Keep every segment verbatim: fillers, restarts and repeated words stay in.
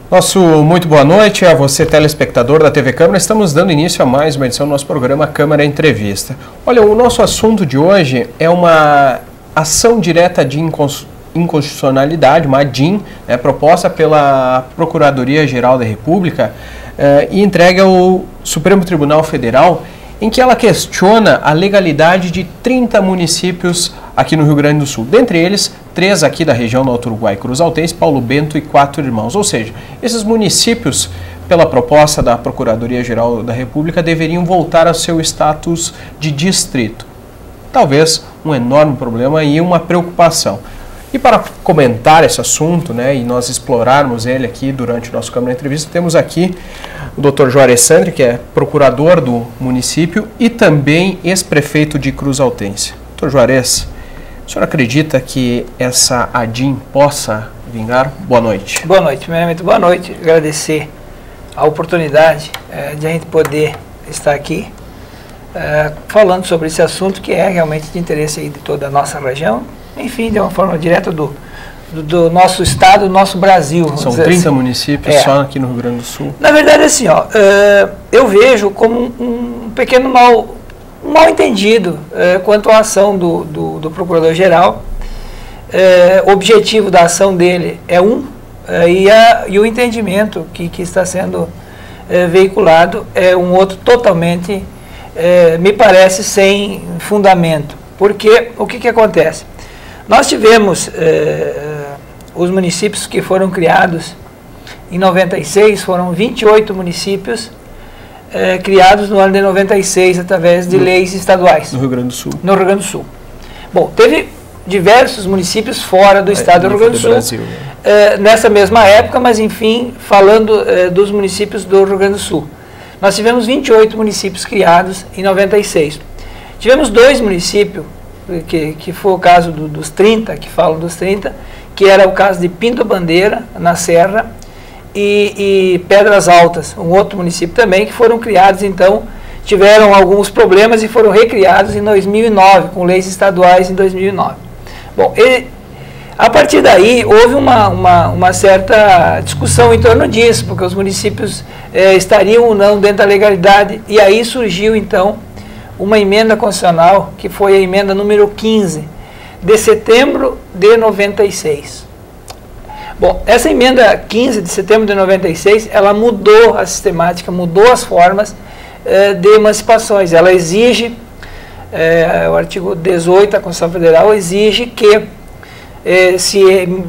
Nosso muito boa noite a você, telespectador da T V Câmara. Estamos dando início a mais uma edição do nosso programa Câmara Entrevista. Olha, o nosso assunto de hoje é uma ação direta de inconstitucionalidade, uma A D I M, né, proposta pela Procuradoria-Geral da República eh, e entregue ao Supremo Tribunal Federal, em que ela questiona a legalidade de trinta municípios aqui no Rio Grande do Sul. Dentre eles, três aqui da região do Alto Uruguai, Cruz Altense, Paulo Bento e Quatro Irmãos. Ou seja, esses municípios, pela proposta da Procuradoria-Geral da República, deveriam voltar ao seu status de distrito. Talvez um enorme problema e uma preocupação. E para comentar esse assunto, né, e nós explorarmos ele aqui durante o nosso Câmara Entrevista, temos aqui o doutor Juarez Sandri, que é procurador do município e também ex-prefeito de Cruz Altense. doutor Juarez, o senhor acredita que essa A D I M possa vingar? Boa noite. Boa noite, primeiramente boa noite. Agradecer a oportunidade é, de a gente poder estar aqui é, falando sobre esse assunto que é realmente de interesse aí de toda a nossa região, enfim, de uma forma direta do, do, do nosso estado, do nosso Brasil. São trinta assim. municípios é. só aqui no Rio Grande do Sul. Na verdade, assim, ó, uh, eu vejo como um, um pequeno mal, um mal entendido uh, quanto à ação do, do, do Procurador-Geral. Uh, o objetivo da ação dele é um, uh, e, a, e o entendimento que, que está sendo uh, veiculado é um outro totalmente, uh, me parece, sem fundamento. Porque o que, que acontece? Nós tivemos eh, os municípios que foram criados em noventa e seis, foram vinte e oito municípios eh, criados no ano de noventa e seis através de no, leis estaduais. No Rio Grande do Sul. No Rio Grande do Sul. Bom, teve diversos municípios fora do estado é, do Rio Grande do Sul, Brasil, né? eh, nessa mesma época, mas enfim, falando eh, dos municípios do Rio Grande do Sul. Nós tivemos vinte e oito municípios criados em noventa e seis. Tivemos dois municípios, Que, que foi o caso do, dos trinta, que falam dos trinta, que era o caso de Pinto Bandeira, na Serra, e, e Pedras Altas, um outro município também, que foram criados, então, tiveram alguns problemas e foram recriados em dois mil e nove, com leis estaduais em dois mil e nove. Bom, e, a partir daí, houve uma, uma, uma certa discussão em torno disso, porque os municípios eh, estariam ou não dentro da legalidade, e aí surgiu, então, uma emenda constitucional, que foi a emenda número quinze, de setembro de noventa e seis. Bom, essa emenda quinze de setembro de noventa e seis, ela mudou a sistemática, mudou as formas eh, de emancipações. Ela exige, eh, o artigo dezoito da Constituição Federal exige que eh, se,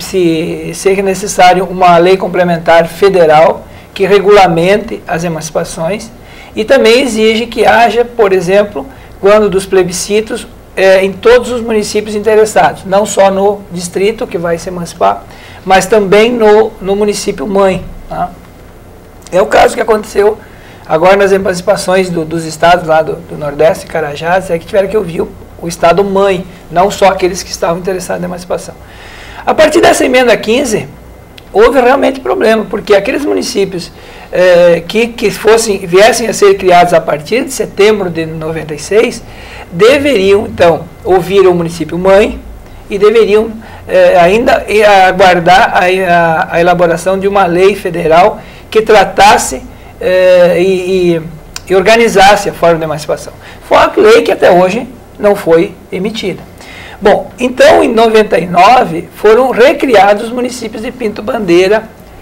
se seja necessário uma lei complementar federal que regulamente as emancipações. E também exige que haja, por exemplo, quando dos plebiscitos, é, em todos os municípios interessados, não só no distrito que vai se emancipar, mas também no, no município mãe. Tá? É o caso que aconteceu agora nas emancipações do, dos estados lá do, do Nordeste, Carajás, é que tiveram que ouvir o, o estado mãe, não só aqueles que estavam interessados na emancipação. A partir dessa emenda quinze, houve realmente problema, porque aqueles municípios eh, que, que fossem, viessem a ser criados a partir de setembro de noventa e seis, deveriam, então, ouvir o município mãe e deveriam eh, ainda aguardar a, a, a elaboração de uma lei federal que tratasse eh, e, e, e organizasse a forma de emancipação. Foi uma lei que até hoje não foi emitida. Bom, então em noventa e nove foram recriados os municípios de Pinto Bandeira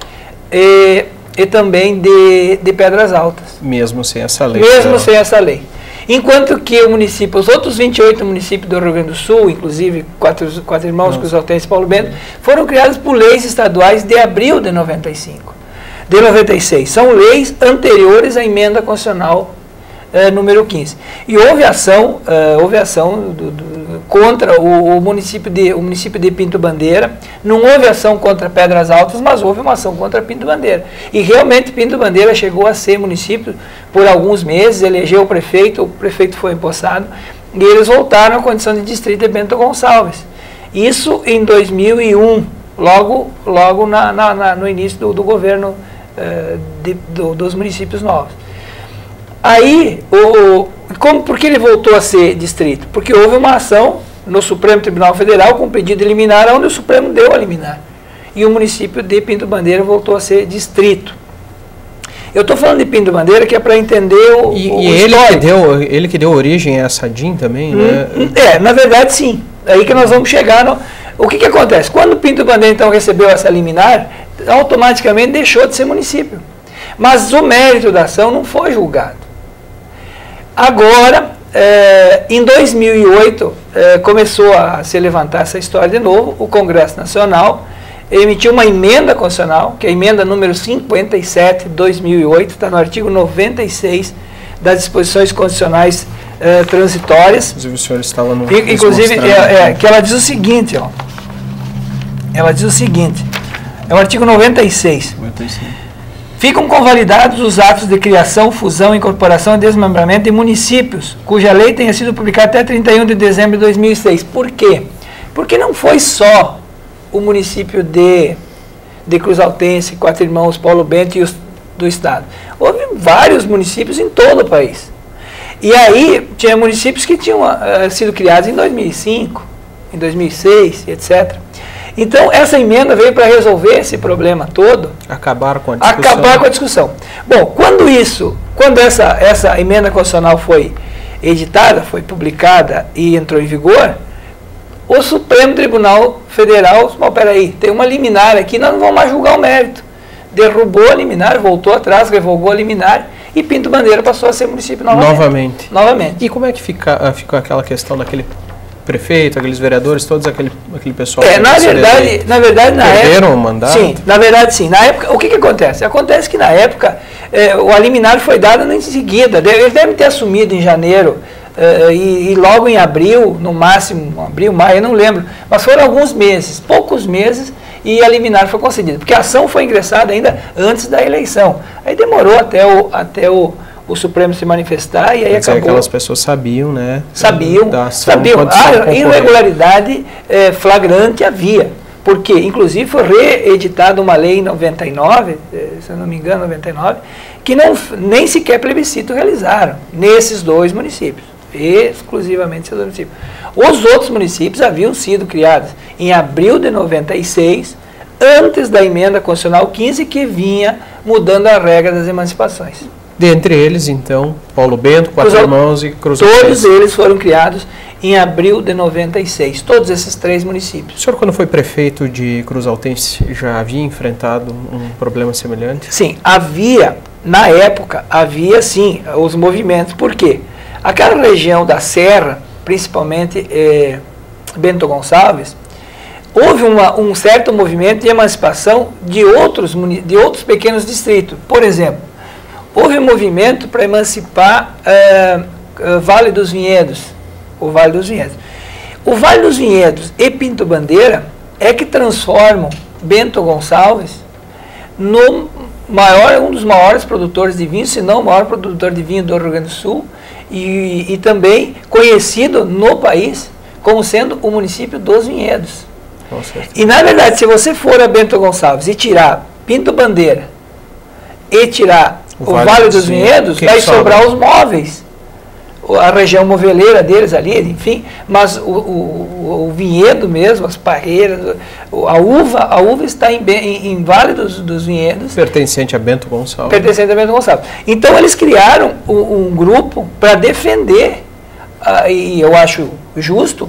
e, e também de, de Pedras Altas. Mesmo sem essa lei. Mesmo então. sem essa lei. Enquanto que o município, os outros vinte e oito municípios do Rio Grande do Sul, inclusive Quatro, quatro Irmãos, Cruz Altense e Paulo Bento, foram criados por leis estaduais de abril de noventa e cinco, de noventa e seis. São leis anteriores à emenda constitucional Uh, número quinze. E houve ação, uh, houve ação do, do, contra o, o, município de, o município de Pinto Bandeira. Não houve ação contra Pedras Altas, mas houve uma ação contra Pinto Bandeira. E realmente Pinto Bandeira chegou a ser município por alguns meses, elegeu o prefeito, o prefeito foi empossado, e eles voltaram à condição de distrito de Bento Gonçalves. Isso em dois mil e um, logo, logo na, na, na, no início do, do governo uh, de, do, dos municípios novos. Aí, o, como, por que ele voltou a ser distrito? Porque houve uma ação no Supremo Tribunal Federal com pedido de liminar, onde o Supremo deu a liminar. e o município de Pinto Bandeira voltou a ser distrito. Eu estou falando de Pinto Bandeira que é para entender o, e, o e ele que deu ele que deu origem a essa D I M também, hum, né? É, na verdade sim. Aí que nós vamos chegar no... O que que acontece? Quando Pinto Bandeira então recebeu essa liminar, automaticamente deixou de ser município. Mas o mérito da ação não foi julgado. Agora, é, em dois mil e oito, é, começou a se levantar essa história de novo, o Congresso Nacional emitiu uma emenda constitucional, que é a emenda número cinquenta e sete de dois mil e oito, está no artigo noventa e seis das disposições constitucionais eh, transitórias. Inclusive o senhor estava no... Inclusive, é, é, que ela diz o seguinte, ó. Ela diz o seguinte, é o artigo noventa e seis. noventa e seis. Ficam convalidados os atos de criação, fusão, incorporação e desmembramento de municípios, cuja lei tenha sido publicada até trinta e um de dezembro de dois mil e seis. Por quê? Porque não foi só o município de, de Cruzaltense, Quatro Irmãos, Paulo Bento e os do estado. Houve vários municípios em todo o país. E aí, tinha municípios que tinham uh, sido criados em dois mil e cinco, em dois mil e seis, etcétera. Então, essa emenda veio para resolver esse problema todo. Acabar com a discussão. Acabar com a discussão. Bom, quando isso, quando essa, essa emenda constitucional foi editada, foi publicada e entrou em vigor, o Supremo Tribunal Federal, bom, peraí, tem uma liminar aqui, nós não vamos mais julgar o mérito. Derrubou a liminar, voltou atrás, revogou a liminar e Pinto Bandeira passou a ser município novamente. Novamente. Novamente. E como é que fica, fica aquela questão daquele prefeito, aqueles vereadores, todos aquele, aquele pessoal... É, na verdade, na verdade, na perderam época, o mandato? Sim, na verdade, sim. Na época, o que, que acontece? Acontece que na época, é, o liminar foi dado em seguida, ele deve ter assumido em janeiro, Uh, e, e logo em abril, no máximo, abril, maio, eu não lembro, mas foram alguns meses, poucos meses, e a liminar foi concedida, porque a ação foi ingressada ainda antes da eleição. Aí demorou até o, até o, o Supremo se manifestar e aí acabou. Aquelas pessoas sabiam, né? Sabiam, da ação, sabiam. A irregularidade é, flagrante havia, porque inclusive foi reeditada uma lei em noventa e nove, se eu não me engano, noventa e nove, que não, nem sequer plebiscito realizaram nesses dois municípios. Exclusivamente seus municípios. Os outros municípios haviam sido criados em abril de noventa e seis, antes da emenda constitucional quinze, que vinha mudando a regra das emancipações. Dentre eles, então, Paulo Bento, Quatro Cruz, Irmãos e Cruzaltense. Todos eles foram criados em abril de noventa e seis, todos esses três municípios. O senhor, quando foi prefeito de Cruzaltense, já havia enfrentado um problema semelhante? Sim, havia, na época, havia sim os movimentos. Por quê? Aquela região da Serra, principalmente eh, Bento Gonçalves, houve uma, um certo movimento de emancipação de outros, de outros pequenos distritos. Por exemplo, houve um movimento para emancipar eh, eh, Vale dos Vinhedos, o Vale dos Vinhedos. O Vale dos Vinhedos e Pinto Bandeira é que transformam Bento Gonçalves no maior, um dos maiores produtores de vinho, se não o maior produtor de vinho do Rio Grande do Sul, E, e também conhecido no país como sendo o município dos vinhedos. E na verdade, se você for a Bento Gonçalves e tirar Pinto Bandeira e tirar o, o Vale, vale dos Vinhedos, vai sobrar os móveis, a região moveleira deles ali, enfim, mas o, o, o vinhedo mesmo, as parreiras, a uva, a uva está em, em, em Vale dos, dos Vinhedos. Pertencente a Bento Gonçalves. Pertencente a Bento Gonçalves. Então eles criaram um, um grupo para defender, uh, e eu acho justo,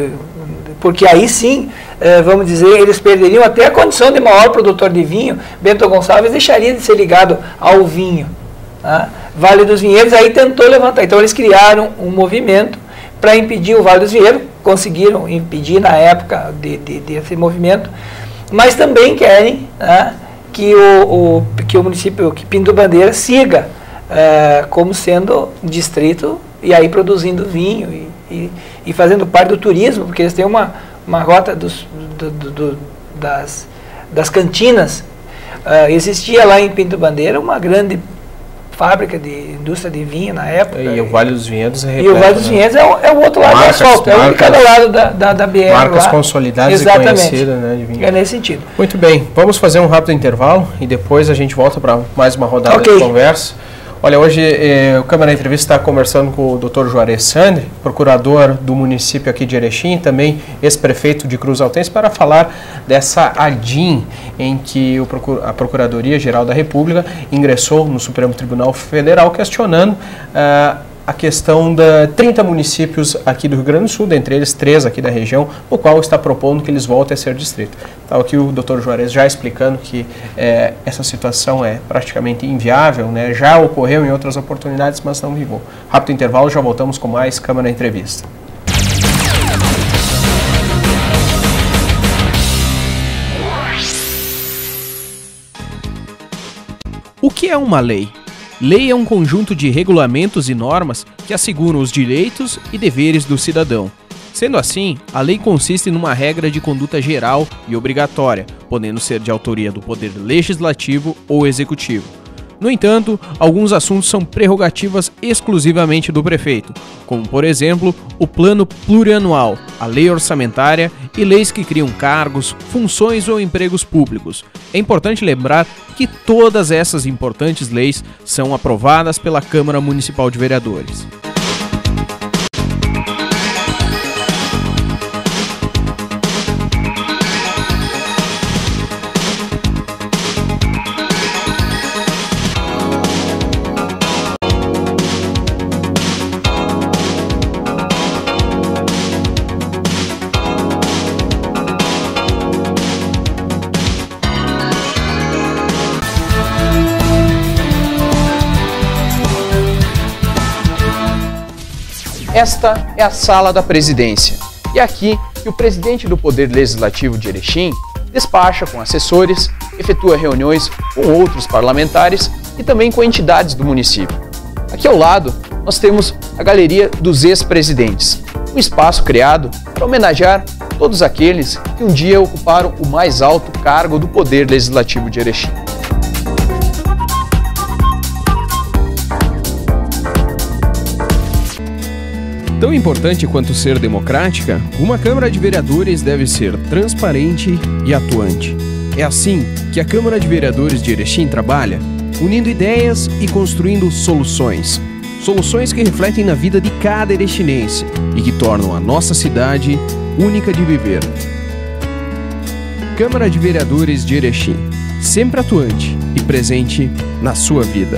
porque aí sim, uh, vamos dizer, eles perderiam até a condição de maior produtor de vinho. Bento Gonçalves deixaria de ser ligado ao vinho. Tá? Vale dos Vinhedos aí tentou levantar. Então eles criaram um movimento para impedir o Vale dos Vinhedos, conseguiram impedir na época de, de, desse movimento, mas também querem, né, que, o, o, que o município, que Pinto Bandeira siga uh, como sendo distrito e aí produzindo vinho e, e, e fazendo parte do turismo, porque eles têm uma, uma rota dos, do, do, do, das, das cantinas. Uh, existia lá em Pinto Bandeira uma grande fábrica de indústria de vinho na época. E o Vale dos Vinhedos é repleto, E o Vale dos Vinhedos, né? é, o, é o outro lado marcas, do asfalto, é o de cada lado da, da, da B R. Marcas lá. consolidadas Exatamente. E conhecidas, né, de vinho. É nesse sentido. Muito bem, vamos fazer um rápido intervalo e depois a gente volta para mais uma rodada okay. de conversa. Olha, hoje eh, o Câmara Entrevista está conversando com o doutor Juarez Sandri, procurador do município aqui de Erechim, também ex-prefeito de Cruz Altense, para falar dessa A D I M em que o Procur- a Procuradoria-Geral da República ingressou no Supremo Tribunal Federal questionando ah, a questão de trinta municípios aqui do Rio Grande do Sul, dentre eles três aqui da região, o qual está propondo que eles voltem a ser distrito. Estava aqui o doutor Juarez já explicando que é, essa situação é praticamente inviável, né? Já ocorreu em outras oportunidades, mas não vingou. Rápido intervalo, já voltamos com mais Câmara Entrevista. O que é uma lei? Lei é um conjunto de regulamentos e normas que asseguram os direitos e deveres do cidadão. Sendo assim, a lei consiste numa regra de conduta geral e obrigatória, podendo ser de autoria do Poder Legislativo ou Executivo. No entanto, alguns assuntos são prerrogativas exclusivamente do prefeito, como, por exemplo, o Plano Plurianual, a Lei Orçamentária e leis que criam cargos, funções ou empregos públicos. É importante lembrar que todas essas importantes leis são aprovadas pela Câmara Municipal de Vereadores. Esta é a sala da presidência, e é aqui que o presidente do Poder Legislativo de Erechim despacha com assessores, efetua reuniões com outros parlamentares e também com entidades do município. Aqui ao lado, nós temos a Galeria dos Ex-Presidentes, um espaço criado para homenagear todos aqueles que um dia ocuparam o mais alto cargo do Poder Legislativo de Erechim. Tão importante quanto ser democrática, uma Câmara de Vereadores deve ser transparente e atuante. É assim que a Câmara de Vereadores de Erechim trabalha, unindo ideias e construindo soluções. Soluções que refletem na vida de cada erechinense e que tornam a nossa cidade única de viver. Câmara de Vereadores de Erechim, sempre atuante e presente na sua vida.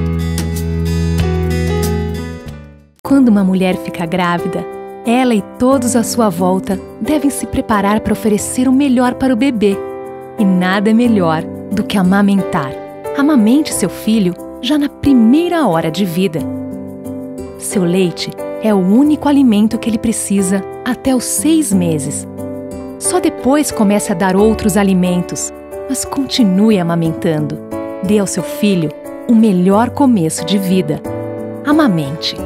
Quando uma mulher fica grávida, ela e todos à sua volta devem se preparar para oferecer o melhor para o bebê. E nada é melhor do que amamentar. Amamente seu filho já na primeira hora de vida. Seu leite é o único alimento que ele precisa até os seis meses. Só depois comece a dar outros alimentos, mas continue amamentando. Dê ao seu filho o melhor começo de vida. Amamente.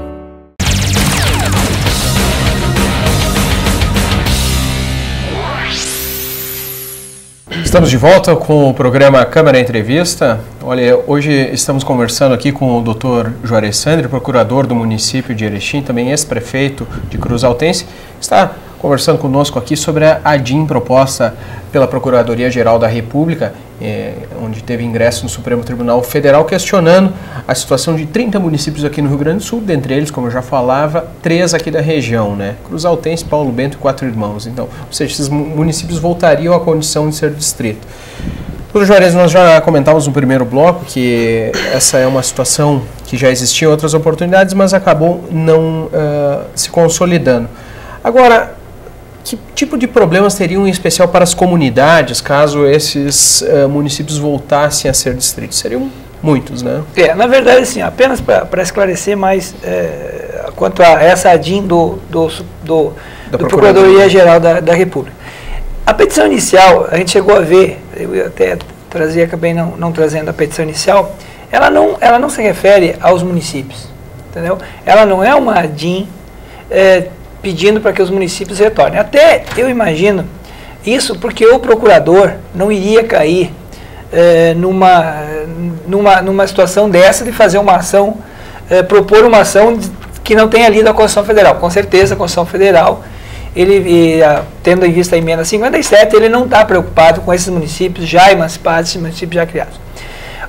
Estamos de volta com o programa Câmara Entrevista. Olha, hoje estamos conversando aqui com o doutor Juarez Sandri, procurador do município de Erechim, também ex-prefeito de Cruz Altense. Está conversando conosco aqui sobre a A D I M proposta pela Procuradoria-Geral da República, eh, onde teve ingresso no Supremo Tribunal Federal, questionando a situação de trinta municípios aqui no Rio Grande do Sul, dentre eles, como eu já falava, três aqui da região, né? Cruz Altense, Paulo Bento e Quatro Irmãos. Então, ou seja, esses municípios voltariam à condição de ser distrito. Doutor Juarez, nós já comentávamos no primeiro bloco que essa é uma situação que já existia em outras oportunidades, mas acabou não uh, se consolidando. Agora, que tipo de problemas teriam em especial para as comunidades caso esses uh, municípios voltassem a ser distritos? Seriam muitos, né? É, na verdade, assim, apenas para esclarecer mais é, quanto a essa A D I M do, do, do, do Procuradoria-Geral da, da República. A petição inicial, a gente chegou a ver, eu até trazia, acabei não, não trazendo a petição inicial, ela não, ela não se refere aos municípios, entendeu? Ela não é uma A D I M é, pedindo para que os municípios retornem. Até eu imagino isso porque o procurador não iria cair é, numa, numa, numa situação dessa de fazer uma ação, é, propor uma ação que não tenha lido a Constituição Federal. Com certeza a Constituição Federal, ele, e, a, tendo em vista a emenda cinquenta e sete, ele não está preocupado com esses municípios já emancipados, esses municípios já criados.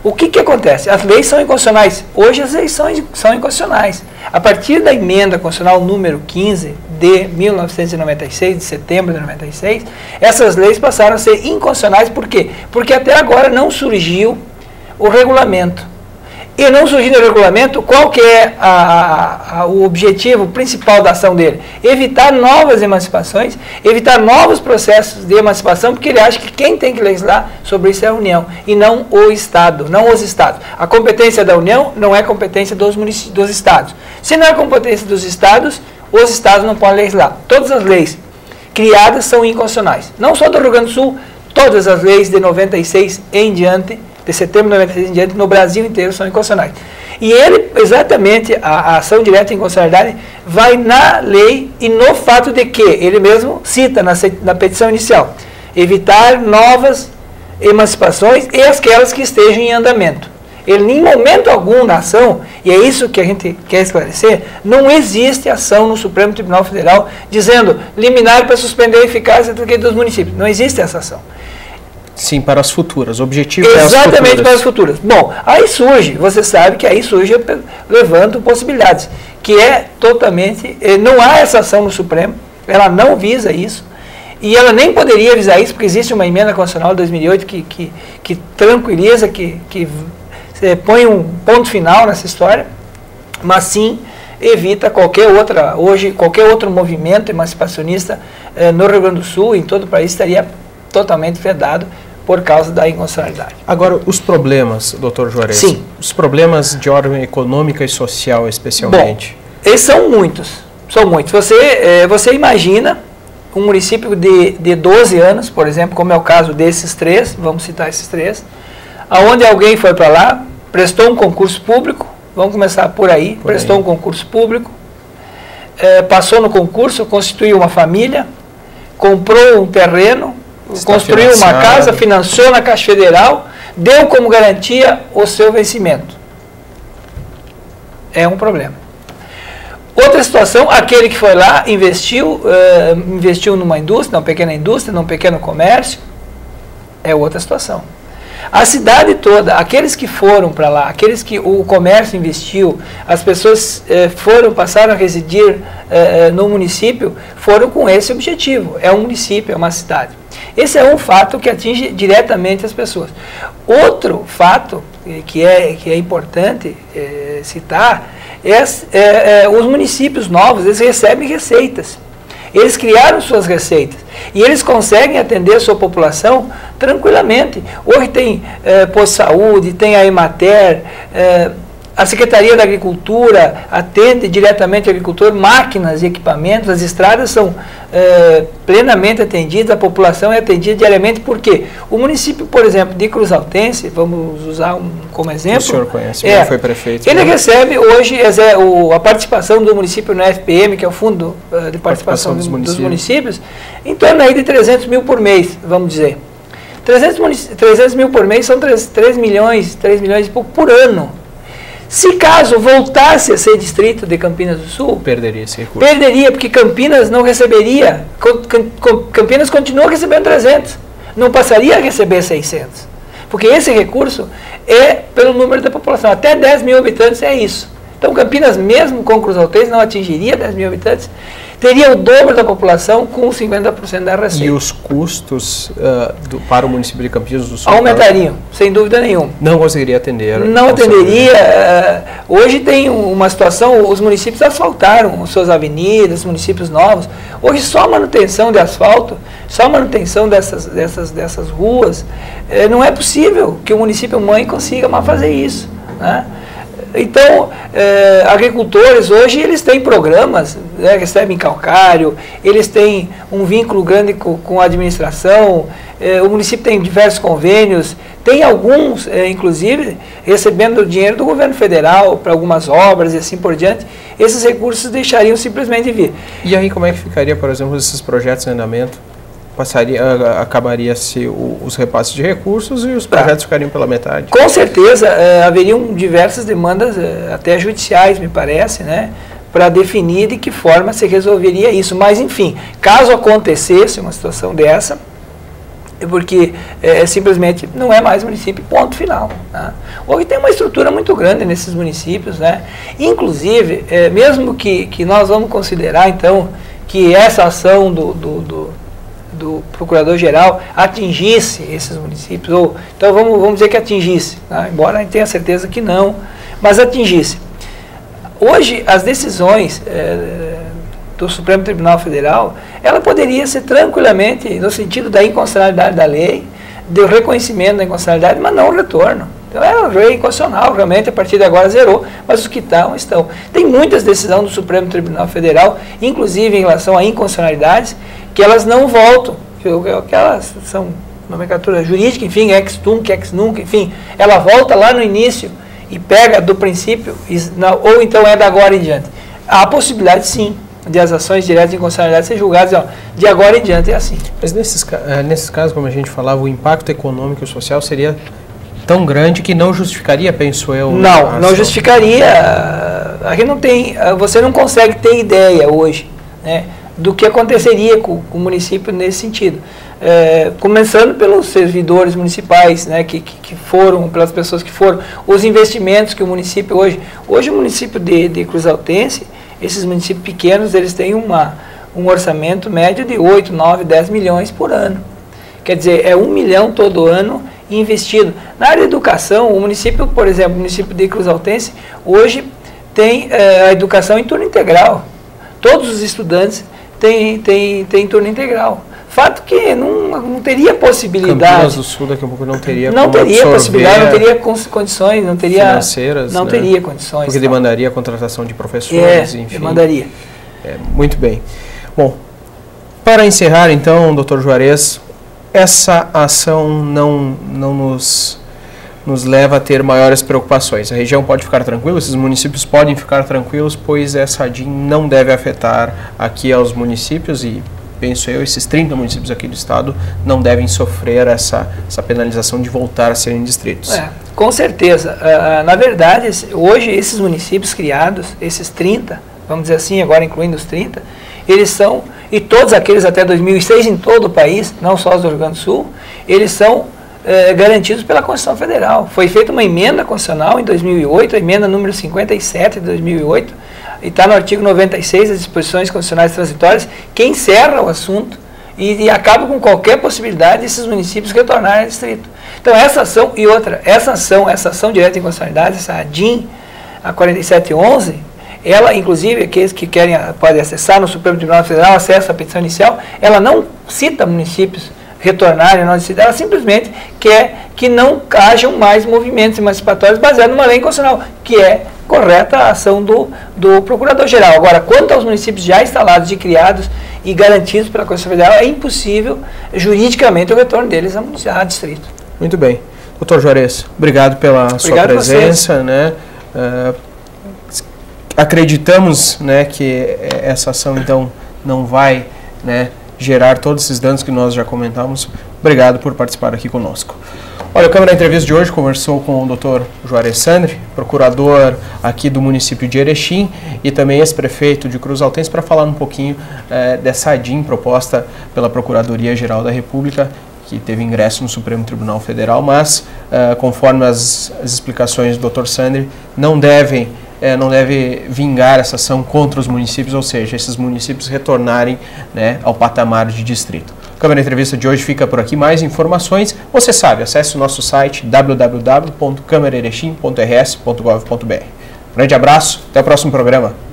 o que que acontece? As leis são inconstitucionais. Hoje as leis são, são inconstitucionais. A partir da emenda constitucional número quinze de mil novecentos e noventa e seis, de setembro de noventa e seis, essas leis passaram a ser inconstitucionais. Por quê? Porque até agora não surgiu o regulamento. E não surgindo o regulamento, qual que é a, a, o objetivo principal da ação dele? Evitar novas emancipações, evitar novos processos de emancipação, porque ele acha que quem tem que legislar sobre isso é a União, e não o Estado, não os Estados. A competência da União não é competência dos, dos Estados. Se não é competência dos Estados, os Estados não podem legislar. Todas as leis criadas são inconstitucionais. Não só do Rio Grande do Sul, todas as leis de noventa e seis em diante, de setembro de noventa e seis em diante, no Brasil inteiro são inconstitucionais. E ele, exatamente, a, a ação direta de inconstitucionalidade vai na lei e no fato de que, ele mesmo cita na, na petição inicial, evitar novas emancipações e aquelas que estejam em andamento. Ele, em momento algum na ação, e é isso que a gente quer esclarecer, não existe ação no Supremo Tribunal Federal dizendo liminar para suspender a eficácia dos municípios. Não existe essa ação. Sim, para as futuras. O objetivo é as futuras. Exatamente, para as futuras. Bom, aí surge, você sabe que aí surge levando possibilidades, que é totalmente, não há essa ação no Supremo, ela não visa isso, e ela nem poderia visar isso, porque existe uma emenda constitucional de dois mil e oito que, que, que tranquiliza, que, que põe um ponto final nessa história, mas sim evita qualquer outra, hoje, qualquer outro movimento emancipacionista eh, no Rio Grande do Sul, em todo o país, estaria totalmente vedado por causa da inconstitucionalidade. Agora, os problemas, doutor Juarez, Sim. os problemas de ordem econômica e social, especialmente. Bom, eles são muitos, são muitos. Você, eh, você imagina um município de, de doze anos, por exemplo, como é o caso desses três, vamos citar esses três, aonde alguém foi para lá, prestou um concurso público, vamos começar por aí, por prestou aí. um concurso público, eh, passou no concurso, constituiu uma família, comprou um terreno, Está construiu financiado. uma casa, financiou na Caixa Federal, deu como garantia o seu vencimento. É um problema. Outra situação, aquele que foi lá, investiu, uh, investiu numa indústria, numa pequena indústria, num pequeno comércio, é outra situação. A cidade toda, aqueles que foram para lá, aqueles que o comércio investiu, as pessoas eh, foram, passaram a residir eh, no município, foram com esse objetivo. É um município, é uma cidade. Esse é um fato que atinge diretamente as pessoas. Outro fato eh, que, é, que é importante eh, citar é, é, é os municípios novos, eles recebem receitas. Eles criaram suas receitas e eles conseguem atender a sua população tranquilamente. Hoje tem eh, posto de saúde, tem a Emater, eh, a Secretaria da Agricultura atende diretamente ao agricultor, máquinas e equipamentos, as estradas são eh, plenamente atendidas, a população é atendida diariamente, porque o município, por exemplo, de Cruz Altense, vamos usar um como exemplo. O senhor conhece, é, foi prefeito. Ele né? recebe hoje é, o, a participação do município no F P M, que é o Fundo uh, de Participação, participação dos, municípios. dos Municípios, em torno aí de trezentos mil por mês, vamos dizer. trezentos mil por mês são três milhões, três milhões e pouco por ano. Se caso voltasse a ser distrito de Campinas do Sul, perderia esse recurso. Perderia, porque Campinas não receberia, Campinas continua recebendo trezentos, não passaria a receber seiscentos. Porque esse recurso é pelo número da população, até dez mil habitantes é isso. Então Campinas, mesmo com Cruz Altense, não atingiria dez mil habitantes, teria o dobro da população com cinquenta por cento da receita. E os custos uh, do, para o município de Campinas do Sul? Aumentariam, sem dúvida nenhuma. Não conseguiria atender? Não atenderia. Uh, hoje tem uma situação, os municípios asfaltaram suas avenidas, municípios novos. Hoje só manutenção de asfalto, só manutenção dessas, dessas, dessas ruas, uh, não é possível que o município mãe consiga mais fazer isso, né? Então, eh, agricultores hoje, eles têm programas, né, recebem calcário, eles têm um vínculo grande com, com a administração, eh, o município tem diversos convênios, tem alguns, eh, inclusive, recebendo dinheiro do governo federal para algumas obras e assim por diante. Esses recursos deixariam simplesmente de vir. E aí como é que ficaria, por exemplo, esses projetos em andamento? Passaria, acabaria-se os repasses de recursos e os projetos tá. ficariam pela metade? Com certeza, eh, haveriam diversas demandas, eh, até judiciais, me parece, né, para definir de que forma se resolveria isso. Mas, enfim, caso acontecesse uma situação dessa, porque é, simplesmente não é mais município, ponto final. Né? Hoje tem uma estrutura muito grande nesses municípios, né? Inclusive, é, mesmo que, que nós vamos considerar, então, que essa ação do, do, do, do Procurador-Geral atingisse esses municípios, ou, então vamos, vamos dizer que atingisse, tá? Embora a gente tenha certeza que não, mas atingisse. Hoje, as decisões é, do Supremo Tribunal Federal, ela poderia ser tranquilamente no sentido da inconstitucionalidade da lei, do reconhecimento da inconstitucionalidade, mas não o retorno. Então é uma lei inconstitucional, realmente a partir de agora zerou, mas os que estão, estão. Tem muitas decisões do Supremo Tribunal Federal, inclusive em relação a inconstitucionalidades, que elas não voltam, que elas são nomenclatura jurídica, enfim, ex tunc, ex nunc, enfim, ela volta lá no início e pega do princípio, ou então é da agora em diante. Há a possibilidade, sim, de as ações diretas de inconstitucionalidade ser julgadas, ó, de agora em diante é assim. Mas nesses, nesses casos, como a gente falava, o impacto econômico e social seria tão grande que não justificaria, penso eu. Não, não justificaria. Aqui não tem, você não consegue ter ideia hoje, né, do que aconteceria com, com o município nesse sentido. É, começando pelos servidores municipais, né, que, que, que foram, pelas pessoas que foram, os investimentos que o município hoje, hoje o município de, de Cruzaltense, esses municípios pequenos, eles têm uma, um orçamento médio de oito, nove, dez milhões por ano. Quer dizer, é um milhão todo ano investido. Na área de educação, o município, por exemplo, o município de Cruzaltense, hoje tem é, a educação em turno integral. Todos os estudantes têm, têm, têm turno integral. Fato que não, não teria possibilidade. Campinas do Sul daqui a pouco não teria Não teria possibilidade, não teria condições, não teria financeiras, não né? teria condições. Porque não. demandaria a contratação de professores, é, enfim. demandaria. É, muito bem. Bom, para encerrar então, doutor Juarez, essa ação não, não nos, nos leva a ter maiores preocupações. A região pode ficar tranquila, esses municípios podem ficar tranquilos, pois essa D I M não deve afetar aqui aos municípios e, penso eu, esses trinta municípios aqui do estado não devem sofrer essa, essa penalização de voltar a serem distritos. É, com certeza. Uh, na verdade, hoje esses municípios criados, esses trinta, vamos dizer assim, agora incluindo os trinta, eles são, e todos aqueles até dois mil e seis em todo o país, não só os do Rio Grande do Sul, eles são uh, garantidos pela Constituição Federal. Foi feita uma emenda constitucional em dois mil e oito, a emenda número cinquenta e sete de dois mil e oito, e está no artigo noventa e seis das disposições constitucionais transitórias, que encerra o assunto e, e acaba com qualquer possibilidade desses municípios retornarem ao distrito. Então essa ação, e outra, essa ação, essa ação direta de inconstitucionalidade, essa D I M, a quarenta e sete onze, ela, inclusive, aqueles que querem, podem acessar no Supremo Tribunal Federal, acessa a petição inicial, ela não cita municípios retornarem, não cita, ela simplesmente quer que não hajam mais movimentos emancipatórios baseados numa lei inconstitucional, que é correta a ação do, do Procurador-Geral. Agora, quanto aos municípios já instalados e criados e garantidos pela Constituição Federal, é impossível juridicamente o retorno deles a distrito. Muito bem. doutor Juarez, obrigado pela obrigado sua presença. Né? Uh, acreditamos, né, que essa ação, então, não vai, né, gerar todos esses danos que nós já comentamos. Obrigado por participar aqui conosco. Olha, a Câmara Entrevista de hoje conversou com o doutor Juarez Sandri, procurador aqui do município de Erechim e também ex-prefeito de Cruzaltense, para falar um pouquinho eh, dessa D I M proposta pela Procuradoria-Geral da República, que teve ingresso no Supremo Tribunal Federal, mas, eh, conforme as, as explicações do doutor Sandri, não devem É, não deve vingar essa ação contra os municípios, ou seja, esses municípios retornarem, né, ao patamar de distrito. A Câmara Entrevista de hoje fica por aqui. Mais informações, você sabe, acesse o nosso site w w w ponto câmara erechim ponto r s ponto gov ponto b r. Grande abraço, até o próximo programa.